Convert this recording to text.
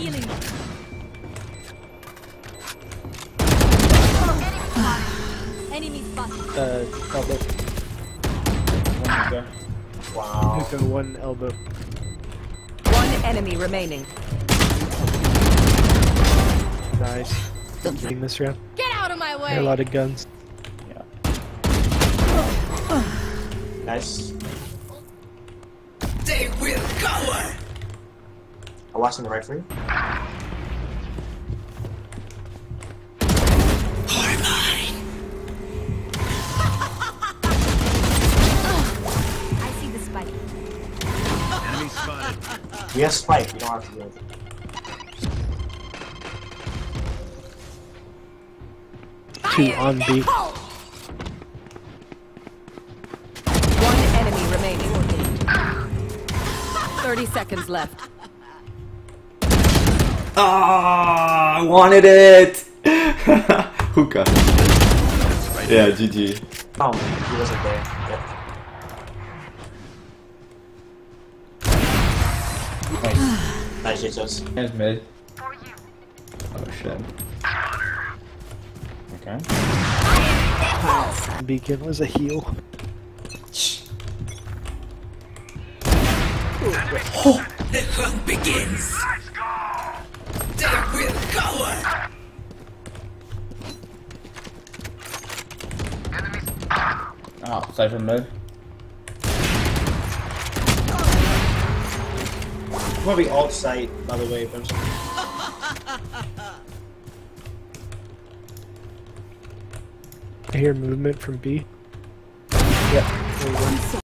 Healing. Enemy spotted. Elbow. One there. Wow. Hookah, one elbow. One enemy remaining. Nice. Getting this round. Get out of my way. A lot of guns. Yeah. Nice. They will cover. I watched on the right for you. I see the spike. Enemy spotted. We have spike. You don't have to do it. Two on B. One enemy remaining. 30 seconds left. Ah, I wanted it! Hookah. Yeah, GG. Oh, he wasn't there. Yep. Nice. Nice, Jesus. Hands mid. Oh shit. Okay. Beacon was a heal. The hunt begins. They will cover. Ah, Cypher mid. Probably alt site, by the way. I hear movement from B. Yep. There you go.